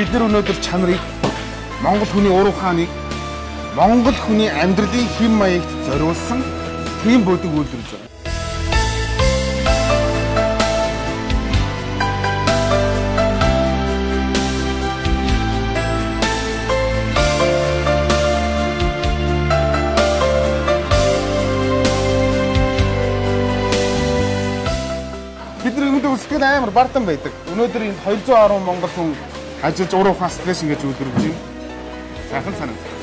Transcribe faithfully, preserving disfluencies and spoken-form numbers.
бид нар өнөөдөр чанарыг Монгол хүний уруу хааныг Монгол хүний амьдралын хэм маягт зориулсан тийм бүдэг үйлдвэрлэж байна. Бидний өнөөдөр үсгэд амар бардам байдаг. Өнөөдөр энд хоёр зуун гаруй монгол хүн ажиллаж уруу ухаан стресс ингэж үйлдвэрлэж байна. Сайхан санагдав.